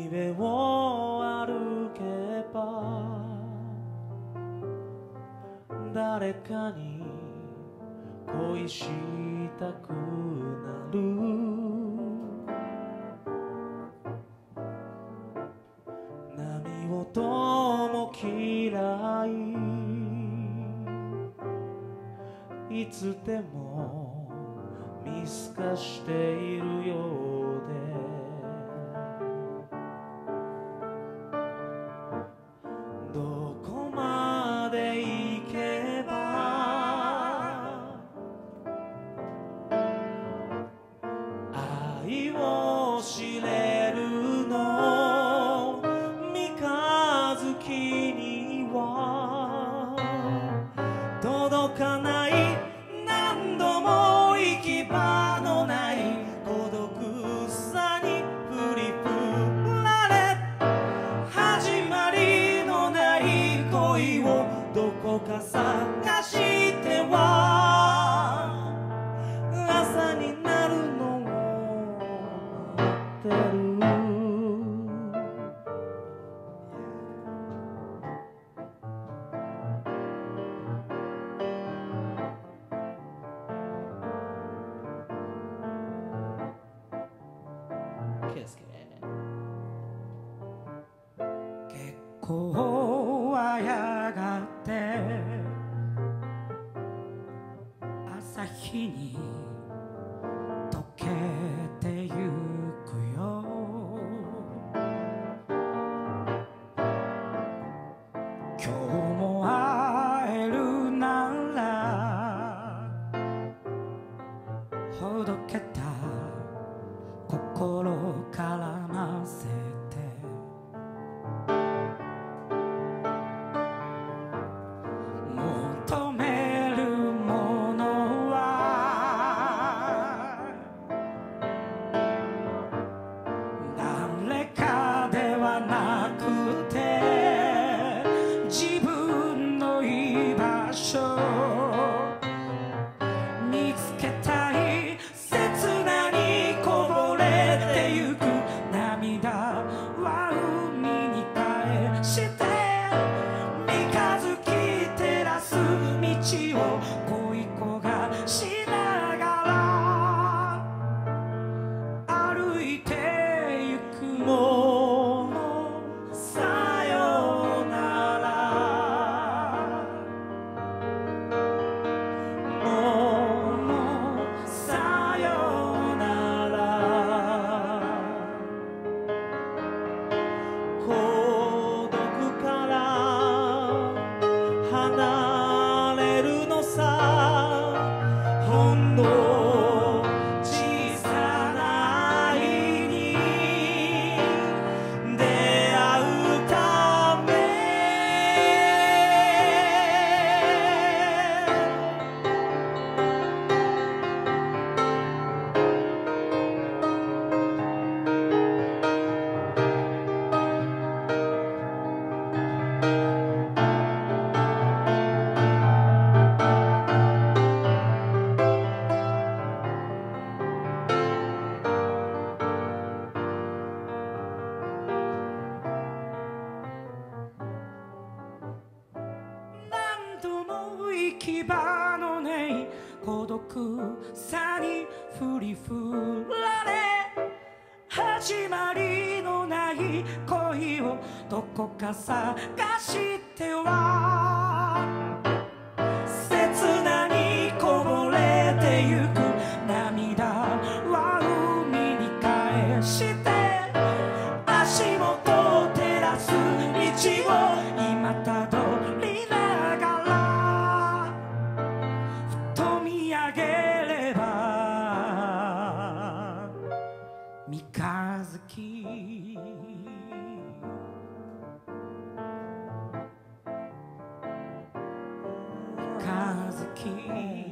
海辺を歩けば誰かに恋したくなる。波音も嫌い、いつでも見透かしているようで、どこまで行けば愛を知れるの。三日月には届かない、何度も行き場のない孤独さに振り振られ、始まりのない恋をどこか探しては朝になるのを待ってる。結構はやがて朝日に溶けてゆくよ。今日も会えるならほどけた心からませて、求めるものは誰かではなくて自分の居場所見つけたい。切なにこぼれてゆく涙は海に返して、三日月照らす道を恋焦がしながら歩いてゆく。もうさよなら、もうさよなら。孤独から離れるのさ、ほんの小さな愛に出会うため。何度も行き場のない孤独さに振り振られ、始まりのない恋をどこか探しては切なにこぼれてゆく涙は海に返して、足元を照らす道を今たどりながらふと見上げれば三日月。三日月